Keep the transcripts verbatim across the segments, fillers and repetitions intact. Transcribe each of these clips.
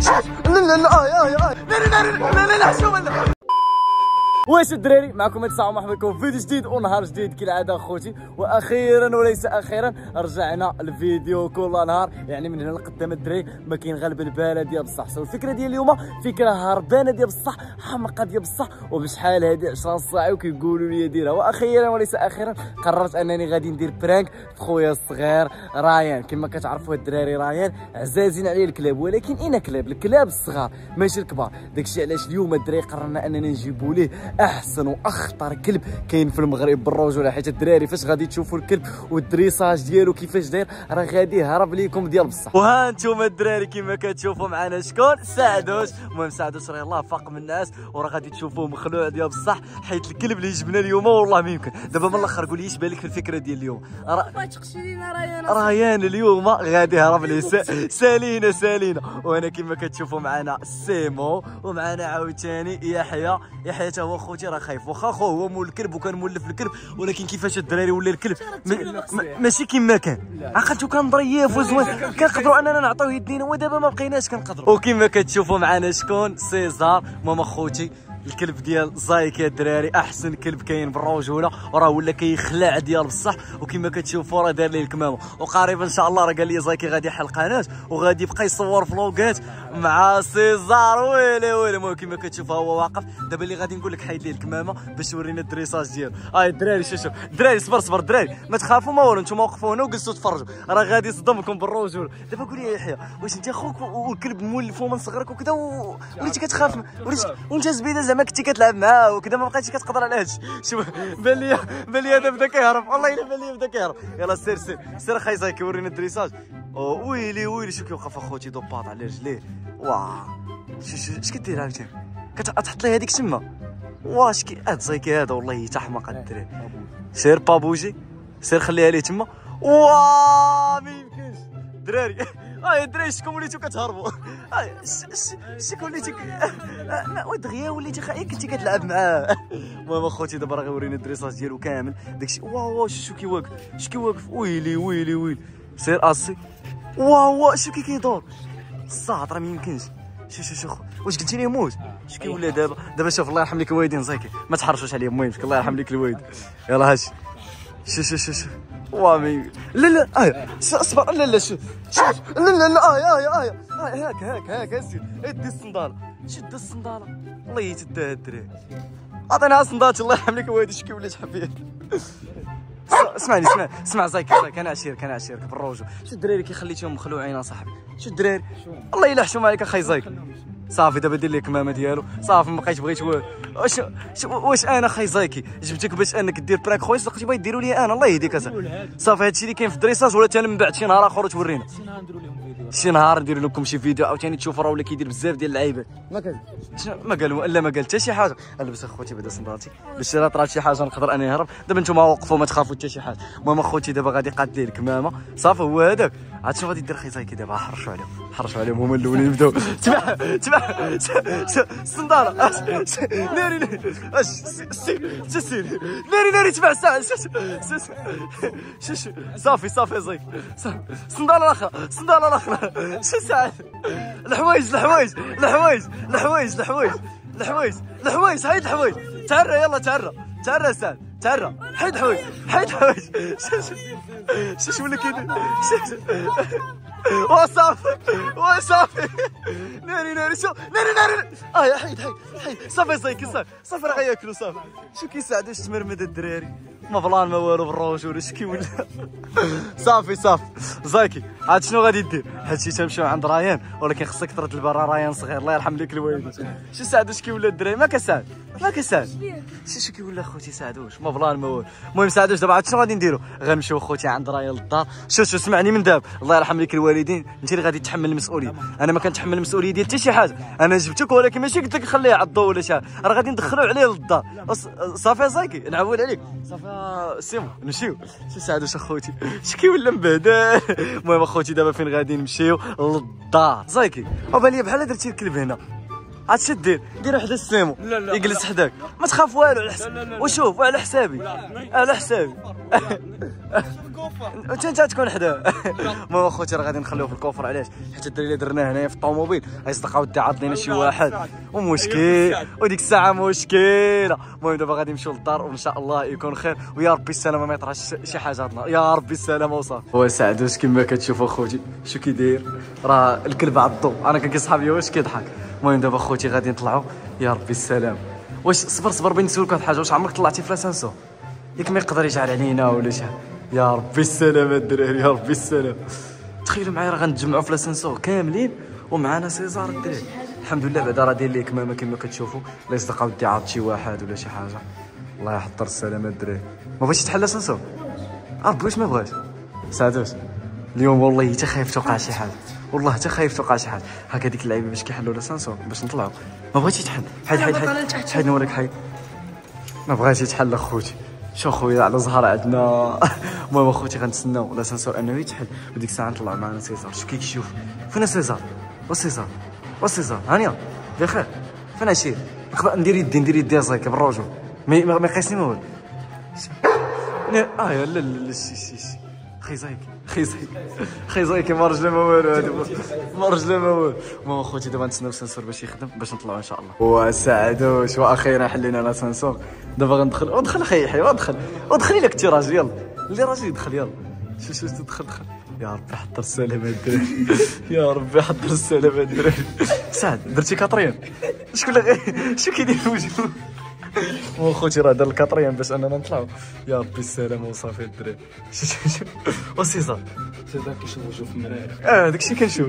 لا لا لا اه اه لا لا لا لا لا شو واش الدراري معكم هاد الساعه ومرحبا بكم في فيديو جديد ونهار جديد كالعاده اخوتي. واخيرا وليس اخيرا رجعنا الفيديو كل نهار، يعني من هنا لقدام الدراري ما كاين غير البلباله ديال بصح. سو الفكره ديال اليوم فكره هربانه ديال بصح، حمقه ديال بصح، وبشحال هادي عشرة ساعه وكيقولوا لي ديرها. واخيرا وليس اخيرا قررت انني غادي ندير برانك في خويا الصغير رايان. كما كتعرفوا الدراري رايان عزازين عليه الكلاب، ولكن اين كلاب؟ الكلاب الصغار ماشي الكبار. داكشي علاش اليوم الدراري قررنا اننا نجيبوا ليه احسن واخطر كلب كاين في المغرب بالرجوله، حيت الدراري فاش غادي تشوفوا الكلب والدريساج ديالو كيفاش داير راه غادي يهرب ليكم ديال بصح. وها انتم الدراري كما كتشوفوا معنا شكون؟ سعدوش. المهم سعدوش راه يلاه فاق من الناس وراه غادي تشوفوه مخلوع ديال بصح، حيت الكلب اللي جبنا اليوم والله ما يمكن. دابا من الاخر قول لي اش بالك في الفكره ديال اليوم؟ ريان ريان اليوم غادي يهرب لي سالينا سالينا. وانا كما كتشوفوا معنا سيمو ومعنا عاوتاني يحيى. يحيى تا هو خوتي راه خايف، واخا خو هو مول الكلب وكان مولف الكلب، ولكن كيفاش الدراري ولا الكلب ماشي كما كان. عقلتو كان ظريف وزوين، كنقدروا اننا نعطيوه يدينا، ودابا ما بقيناش كنقدروا. وكما كتشوفوا معنا شكون؟ سيزار. ماما خوتي الكلب ديال زايك يا الدراري احسن كلب كاين بالرجوله، وراه ولا كيخلع ديال بصح. وكما كتشوفوا راه دار ليه الكمامه، وقريبا ان شاء الله راه قال لي زايكي غادي يحل قناه وغادي يبقى يصور فلوقات مع سيزار. ويلي ويلي. المهم كما كتشوفوا هو واقف دابا اللي غادي نقول لك حيد ليه الكمامه باش تورينا الدريساج ديالو. هاي الدراري شوف شوف الدراري صبر صبر الدراري ما تخافوا ما والو، نتوما وقفوا هنا وجلسوا تفرجوا راه غادي يصدمكم بالرجوله. دابا قول لي يا يحيى واش انت خوك والكلب مولفو من صغرك وكذا وليتي كتخاف وليتي وانت زبيده زعما كنتي كتلعب معاه وكذا ما بقيتيش كتقدر على هادشي؟ شوف بان لي بان لي هذا بدا كيهرب، والله الا بان لي بدا كيهرب. يلاه سير سير سير اخاي زايك ورينا الدريساج. او ويلي ويلي شوف كيوقف اخوتي دوباط على رجليه. واه اش كدير عاوتاني؟ كتحط ليه هذيك تما. واش كي هاد زايكي هذا والله حتى حماق الدراري. سير بابوجي سير خليها ليه تما. واه ما يمكنش دراري. هاي الدراري شكون وليتو كتهربوا؟ هاي شكون وليتي ودغيا وليتي خايف كنتي كتلعب معاه. المهم اخوتي دابا راه غيورينا الدريساج ديالو كامل داكشي. واو واو شو كي واقف شو كي واقف. ويلي ويلي ويلي سير اسي. واو واو شو كي كيدور الصاط راه ما يمكنش. شوف شوف شوف واش قلتي لي موت اش كيولي دابا. دابا شوف الله يرحم لك الوالدين زايكي ما تحرشوش عليهم. المهم الله يرحم لك الوالد. يلاه هاش شوف شوف شوف وامي لا لا اه اصبر لا لا شوف شوف لا لا لا اه اه اه اه هاك هاك هاك اسير ادي الصنداله شد الصنداله الله يتداها الدراري. عطيناها صندالتي الله يرحم لك الوالد. اش كيولي تحبيه. اسمعني اسمع اسمع زايك زايك انا عشيرك انا عشيرك بالروجو. شو الدراري كي خليتيهم مخلوعين اصاحبي؟ شو الدراري الله يلا حشوم عليك اخاي زايك. صافي دابا دير ليه الكمامه ديالو صافي ما بقيتش بغيت والو. واش واش انا خاي زايكي جبتك باش انك دير براك خويا لقيتي بغيت ديروا لي انا الله يهديك اصاحبي. صافي هادشي اللي كاين في الدريساج ولا ثاني من بعد شي نهار اخر تورينا. شي نهار نديروا لهم فيديو شي نهار ندير لكم شي فيديو عاوتاني تشوفوا راه ولا كيدير بزاف ديال اللعيبات. ما قال ما قال لا ما قال حتى شي حاجه. البس اخوتي بعدا صندالتي باش راه طرات شي حاجه نقدر اني نهرب. دابا نتوما وقفوا ما تخافوا حتى شي حاجه. المهم اخوتي دابا غادي قاد ليه الكمامه صافي هو هذاك. عاد شنو غادي دير خي زايكي دابا؟ حرشوا عليهم حرشوا عليهم هما الاولين يبداو. تبع تبع الصنداله ناري ناري اش سير سير ناري ناري تبع الساعه. صافي صافي زايك صافي الصنداله الاخرى الصنداله الاخرى شو ساعه الحوايج الحوايج الحوايج الحوايج الحوايج الحوايج الحوايج حيد الحوايج. تعرى يلا تعرى تعرى سعد تعرى حيد حوايج حيد حوايج. شو شو ولا كيدير وصافي وصافي ناري ناري شو ناري ناري اه حيد حيد حيد صافي زايكي صافي صافي راه غياكلوا صافي. شو كيساعدوا تمرمد الدراري ما بلان ما والو بالروج اش كيولي. صافي صافي زايكي عاد شنو غادي دير؟ حيت تمشيو عند ريان ولكن خصك ترد البرا ريان صغير الله يرحم لك الوالد. شو ساعدوا اش كيولي الدراري ما كساعد ما كساعد شو شو كيولي اخوتي ساعدوش ما بلان ما والو. المهم ساعدوش دابا عاد شنو غادي نديرو؟ غنمشيو اخوتي عند ريان للدار. شوف شوف سمعني من دابا الله يرحم لك الوالدين انت اللي غادي تحمل المسؤوليه. انا ما كنتحمل المسؤوليه ديال حتى شي حاجه. انا جبتك ولكن ماشي قلت لك خليه يعضو ولا شي حاجه راه غادي ندخلوا عليه للدار. صافي زايكي نعول عليك صافي سيمو نمشيو. شو سعدوش اخوتي اش كيولى مبهدل. المهم اخوتي دابا فين غادي نمشيو للدار زايكي. وبالي بحال درتي الكلب هنا عاد شد دير دير وحده السيمو يجلس حداك ما تخاف والو على حسابي. وشوف على حسابي على حسابي انت انت تكون حداه. المهم اخوتي راه غادي نخليوه في الكوفر. علاش؟ حيت الدراري اللي درناه هنايا في الطوموبيل غيصدقوا ودي عاط لينا شي واحد ومشكل وديك الساعه مشكله. المهم دابا غادي نمشيو للدار وان شاء الله يكون خير ويا ربي السلامه ما يطراش شي حاجه هاد النهار يا ربي السلامه وصافي. هو سعدوش كما كتشوفوا اخوتي شو كيداير راه الكلب عضو انا كنقول صحابي واش كيضحك. المهم دابا اخوتي غادي نطلعوا يا ربي السلام. واش صبر صبر بين نسولك واحد الحاجه واش عمرك طلعتي في لاسانسو ياك ما يقدر يجعل علينا ولا شي حاجه؟ يا ربي السلامه الدراري يا ربي السلام. تخيلوا معايا راه غنتجمعوا في لاسانسو كاملين ومعنا سيزار الدراري. الحمد لله بعدا راه داير ليه كمامه كما كتشوفوا لا يصدق ودي عاط شي واحد ولا شي حاجه. الله يحضر السلامه الدراري. ما بغيتش تحل لاسانسو ربي واش ما بغاش سعدوش اليوم والله حتى خايف توقع شي حاجه والله حتى خايف توقع شي حاجه. هكا ديك اللعيبه باش كيحلوا لاسانسو باش نطلعوا ما بغيتش تحل. حيد حيد حيد حيد نوريك حيد ما بغيتش يتحل اخوتي. شو خويا على زهر عندنا. المهم اخوتي غنتسناو لاسانسو انه يتحل وديك الساعه نطلعوا معنا سيزار. شو كيشوف فين سيزار وسيزار وسيزار هانيه بخير فين عشير ندير يدي ندير يدي صايك بالرجل ما ما يقيسني ما والو. اه لا لا لا شي شي شي خي زايك خي زايك خي زايك ما رجله ما والو هادي ما رجله ما والو. المهم اخوتي دابا نتسناو السنسور باش يخدم باش نطلعوا ان شاء الله. وسعدوش واخيرا حلينا لاسانسور. دابا غندخل ودخل اخي حي ودخل ودخل الا كنتي راجل يلا اللي راجل يدخل يلا شو شو تدخل دخل. يا ربي حضر السلامه الدراري يا ربي حضر السلامه الدراري. سعد درتي كاطريان شكون شو كيدير في وجهه؟ مو خوتي راه دار الكاطريان باش اننا نطلعوا. يا ربي السلامه وصافي الدراري. شوف شوف وسيزار سيزار كيشوف وجهه في المرايه. اه داكشي كنشوف.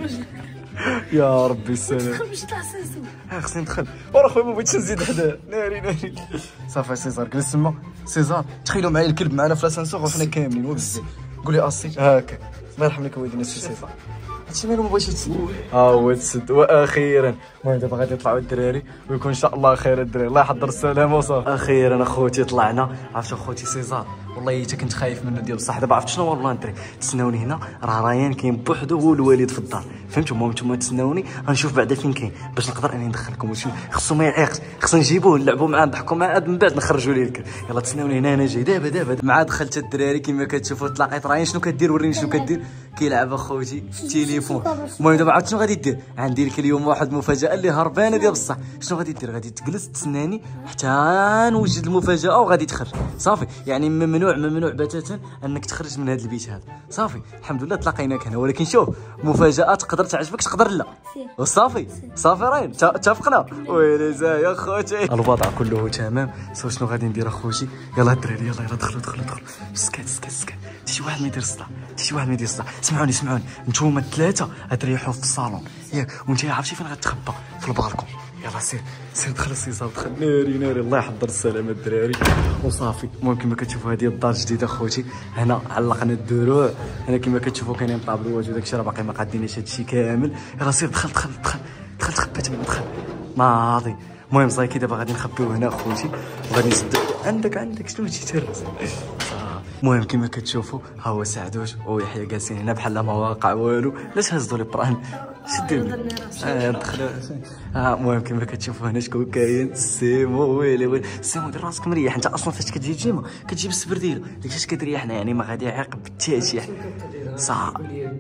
يا ربي السلام باش نطلع سانسو. اه خصني ندخل ورا خويا ما بغيتش نزيد حدا ناري ناري. صافي سيزار جلس تما. سيزار تخيلوا معايا الكلب معنا في لاسانسور وحنا كاملين وبزاف. قول لي اسي هاكا الله يرحم لك وليدنا السي سيزار. هادشي مالو ما بغيتش يتسد. ها هو تسد واخيرا. المهم دابا غادي يطلعوا الدراري ويكون ان شاء الله خير الدراري. الله يحضر السلامه وصافي. اخيرا اخوتي طلعنا. عرفتوا اخوتي سيزار والله حتى كنت خايف منه ديال بصح دابا عرفت شنو هو البلان دري. تسناوني هنا راه ريان كاين بوحدو هو الوالد في الدار فهمتوا. المهم نتوما تسناوني غنشوف بعدا فين كاين باش نقدر اني ندخلكم. واش خصو ما يعيقش خصنا نجيبوه نلعبوا معاه نضحكوا معاه من بعد نخرجوا ليه الكل. يلا تسناوني هنا انا جاي دابا دابا مع دخلت الدراري كما كتشوفوا. تلاقيت ريان شنو كدير وريني شنو كدير. كيلعب اخوتي في التليفون. المهم دابا عرفت شنو غادي دير. غندير لك اليوم واحد المفاجاه اللي هربانه ديال بصح. شنو غادي دير غادي تجلس تسناني حتى نوجد المفاجاه وغادي تخرج صافي. يعني ممنوع ممنوع بتاتا انك تخرج من هذا البيت هذا صافي. الحمد لله تلاقيناك هنا ولكن شوف مفاجاه تقدر تعجبك تقدر لا وصافي صافي راين اتفقنا. ويلي زاي اخوتي الوضع كله تمام. سوا شنو غادي ندير اخوتي. يلا الدراري يلا يلا دخلوا دخلوا دخلوا سكت سكت سكت. شي واحد ما يدير الصداع شي واحد ما يدير الصداع. سمعوني سمعوني نتوما الثلاثه غتريحوا في الصالون ياك وانت عرفتي فين غتخبى في البالكون. يلا سير سير دخل سيزار دخل ناري ناري. الله يحضر السلامه الدراري وصافي. المهم كما كتشوفوا هذه الدار الجديده اخوتي. هنا علقنا الدروع هنا كما كتشوفوا كاينين طابلوات وداك الشيء راه باقي ما قاديناش هذا الشيء كامل. يلا سير دخل دخل دخل دخل تخبى تما دخل ناضي. المهم صايكي دابا غادي نخبيوه هنا اخوتي وغادي نسد عندك عندك شنو تجي تهرس. المهم كما كتشوفوا ها هو سعدوش ويحيى جالسين هنا بحال ما واقع والو. علاش هزوا لي بران شدوا اه دخلوا. اه المهم كما كتشوفوا هنا شكون كاين سيمو. ويلي ويلي سيمو دير راسك مريح. انت اصلا فاش كتجي الجيمه كتجيب السبرديله داكشي كتريحنا يعني ما غادي يعيق حتى شي حاجه صح.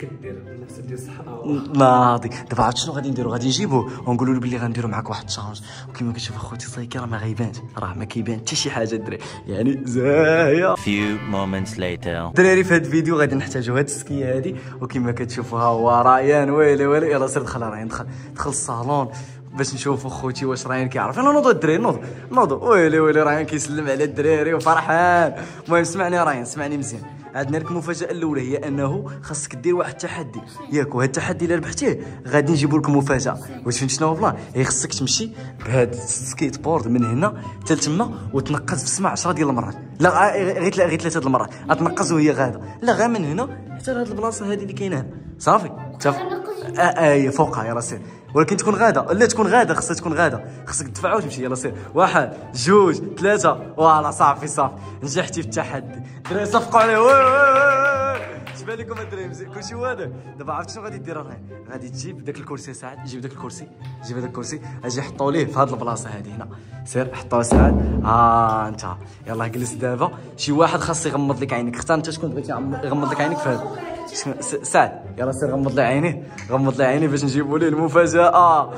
ناضي دابا عرفت شنو غادي نديرو. غادي نجيبوه ونقولوا له بلي غنديروا معاك واحد التشالنج. وكما كتشوفوا اخوتي صايكي راه ما غايبانش راه ما كيبان حتى شي حاجه الدراري يعني زاهيه. few moments later. دراري في هذا الفيديو غادي نحتاجوا هاد السكيه هادي وكما كتشوفوا ها هو ريان. ويلي ويلي يلا سير دخل ريان دخل دخل الصالون باش نشوفوا خوتي واش ريان كيعرف. يلا نوضوا الدراري نوضوا نوضوا. ويلي ويلي ريان كيسلم على الدراري وفرحان. المهم سمعني ريان سمعني مزيان. عندنا لك المفاجاه الاولى هي انه خاصك دير واحد التحدي ياك. وهذا التحدي الا ربحتيه غادي نجيبوا لكم مفاجاه. واش فهمت شنو هو البلان. هي خاصك تمشي بهذا السكيت بورد من هنا حتى لتما وتنقز في السماء عشرة ديال المرات. لا غير غير ثلاثه المرات غتنقز وهي غاده. لا غير من هنا حتى لهاد البلاصه هذه اللي كاينه هنا صافي. اتفق اه اه فوقها يلا سير. ولكن تكون غاده لا تكون غاده خاصها تكون غاده خاصك تدفع وتمشي. يلا سير واحد جوج ثلاثه فوالا صافي صافي نجحتي في التحدي. دراري صفقوا عليه. وي وي وي بان لكم الدراري مزيان كلشي واضح. دابا عرفت شنو غادي دير راهي غادي تجيب داك الكرسي سعد جيب داك الكرسي جيب هذاك الكرسي اجي حطوا ليه في هذه البلاصه هذه هنا سير حطوه سعد ها انت يلاه جلس دابا شي واحد خاص يغمض لك عينيك اختار انت شكون بغيتي يغمض لك عينيك في هذا سعد يلاه سير غمض لي عينيه غمض لي عينيه باش نجيبوا ليه المفاجاه.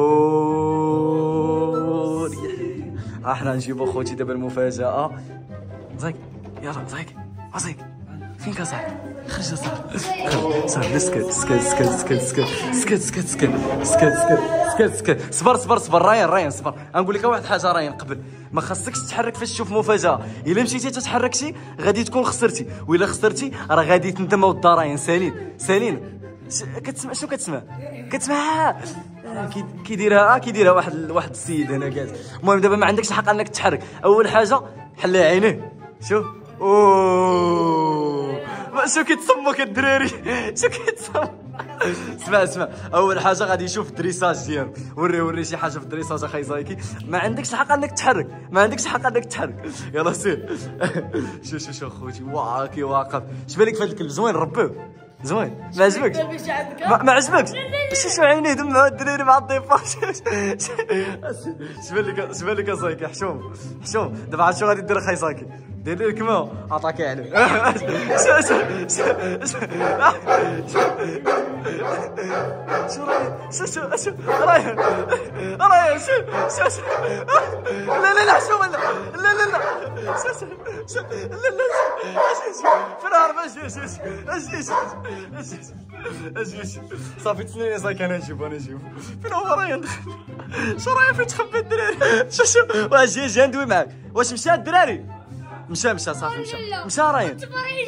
اوه احنا نجيبوا خوتي دابا المفاجاه زايك يلا زايك زايك فين كاسعد خرج صاحبي صاحبي سكت سكت سكت سكت سكت سكت سكت سكت سكت سكت سكت صبر صبر صبر ريان ريان صبر غنقول لك واحد الحاجه ريان قبل ما خاصكش تتحرك فاش تشوف مفاجاه. الا مشيتي تتحركتي غادي تكون خسرتي والا خسرتي راه غادي تندم ود ريان. سالين سالين كتسمع شنو كتسمع كتسمع كيديرها كيديرها واحد واحد السيد هنا جالس. المهم دابا ما عندكش الحق انك تتحرك. اول حاجه حل عينيه شوف اوه شو كيتصمك الدراري شو كيتصمك. اسمع اسمع اول حاجه غادي يشوف الدريساج ديالو وري وري شي حاجه في الدريساج اخاي زايكي. ما عندكش الحق انك تتحرك ما عندكش الحق انك تتحرك. يلا سير شوف شوف شوف خوتي واه كي واقف. اش بالك في هذا الكلب زوين ربوه زوين ما عجبكش ما, ما عجبكش شو شو عينيه دمعوا الدراري مع الضيفه. اش بالك اش بالك زايكي حشوم حشوم دابا عرفت شنو غادي دير اخاي زايكي دير لي الكما عطاكي عليه. شو شو شو شو رايك شو شو شو رايك رايك شو شو شو لا لا لا حشوم لا لا لا لا شو شو شو لا لا شو في الهرب اجي اجي اجي اجي اجي اجي صافي تسنيني صايك انا نجيبو انا نجيبو فين هو رايك شو رايك فين تخبى الدراري شو شو واجي اجي ندوي معاك. واش مشى الدراري مشى مشى صافي مشى مشى راين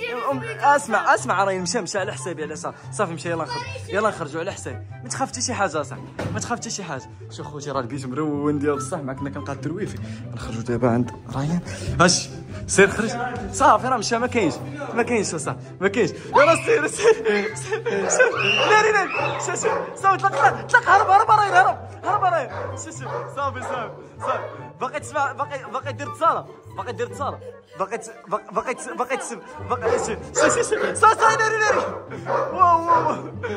اسمع اسمع راين مشى مشى على حسابي على صافي صافي مشى يلا نخرج يلا نخرجوا على حسابي ما تخاف حتى شي حاجه صاحبي ما تخاف حتى شي حاجه. شوف خوتي راه البيت مرون ديال بصح ما كنا كنلقى الدرويفي. نخرجوا دابا عند راين هاش سير خرج صافي راه مشى ما كاينش ما كاينش صافي ما كاينش يلا سير سير سير ناري ناري صافي طلق طلق هرب هرب راين هرب هرب راين صافي صافي صافي باقي تسمع باقي باقي دير اتصاله باقي دير اتصاله باقي باقي باقي تسب باقي شي شي شي صافي ناري ناري واو واو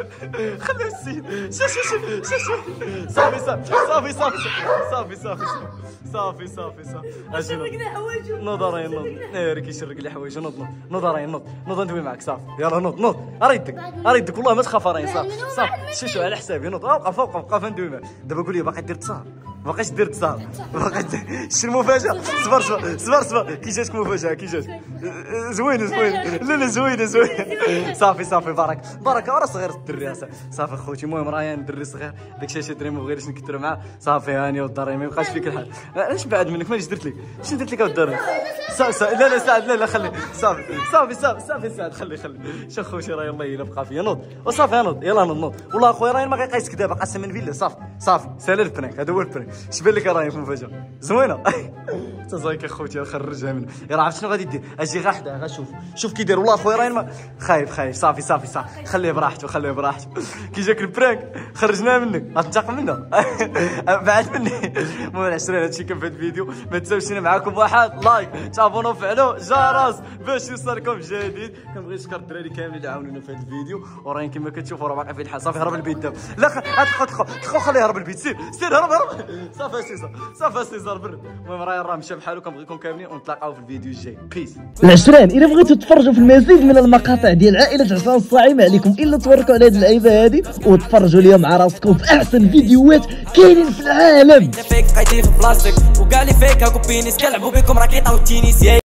خلي السيد شي شي شي شي صافي صافي صافي صافي صافي صافي صافي صافي صافي اجي نوض راهي نوض ناري كيشرق لي حوايجو نوض نوض راهي نوض نوض ندوي معاك صافي يلا نوض نوض راه يدك راه يدك والله ما تخاف راهي صافي صافي شي شو على حسابي نوض وقف وقف وقف ندوي معاك. دابا قول لي باقي دير اتصال باقيش دير اتصال باقي شي المفاجاه صبر صبر صبر صبر كي جاتك مفاجاه كي جاتك زوينه زوينه لا لا زوينه زوينه صافي صافي بارك بارك راه صغير الدري صافي خوتي. المهم ريان دري صغير داكشي شي دري ما بغيتش نكثر معاه صافي هاني والدار ما يبقاش فيك الحال. علاش بعد منك ماليش درت لك شنو درت لك الدار لا لا سعد لا لا خلي صافي صافي صافي صافي سعد خلي خلي شوف خوتي راه يلاه الا بقى فيا نوض وصافي نوض يلا نوض نوض والله اخويا راه ما غيقيسك دابا قسما بالله صافي صافي سالي البرانك هذا هو البرانك. اش بان لك راهي في مفاجاه زوينه انت زايك اخوتي خرجها منه يلا عرفت شنو غادي دير اجي غا حدا غا شوف شوف كي داير والله اخويا راه ما خايف خايف صافي صافي صافي خليه براحته خليه براحته. كي جاك البرانك خرجناه منك غتنتقم منه بعد مني. المهم العشرين هادشي كان في هذا الفيديو ما تنساوش معاكم واحد لايك تابونو فعلوا جرس باش يوصلكم جديد. كنبغي نشكر الدراري كاملين اللي عاونونا في هذا الفيديو وراين كما كتشوفوا راه باقي في الحال صافي هرب البيت دابا لا دخل دخل دخل خليه يهرب البيت سير سير هرب هرب صافي سيزار صافي سيزار برد. المهم راه راه مشى بحالو كنبغيكم كاملين ونتلاقاو في الفيديو الجاي بيس. العشرين الا بغيتوا تفرجوا في المزيد من المقاطع ديال عائله عصام الصاعي ما عليكم الا تبركوا على هذه اللعيبه هذه وتفرجوا اليوم مع راسكم في احسن فيديوهات كاينين في العالم. فيك قايدين في بلاصتك وكاع لي فيك هاكو بينيس كنلعبوا بكم راكيطه والتينيس.